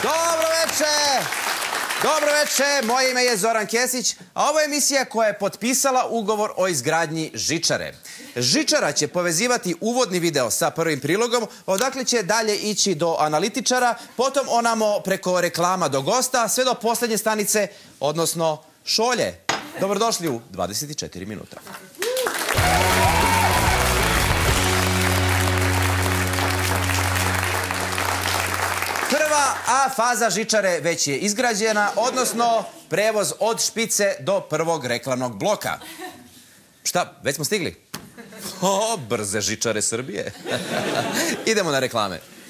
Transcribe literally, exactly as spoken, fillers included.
Dobro veče! Dobro veče, moje ime je Zoran Kesić, a ovo je emisija koja je potpisala ugovor o izgradnji žičare. Žičara će povezivati uvodni video sa prvim prilogom, odakle će dalje ići do analitičara, potom onamo preko reklama do gosta, sve do poslednje stanice, odnosno šolje. Dobrodošli u dvadeset četiri minuta. Prva A faza žičare već je izgrađena, odnosno prevoz od špice do prvog reklamnog bloka. Šta, već smo stigli? O, brze žičare Srbije. Idemo na reklame.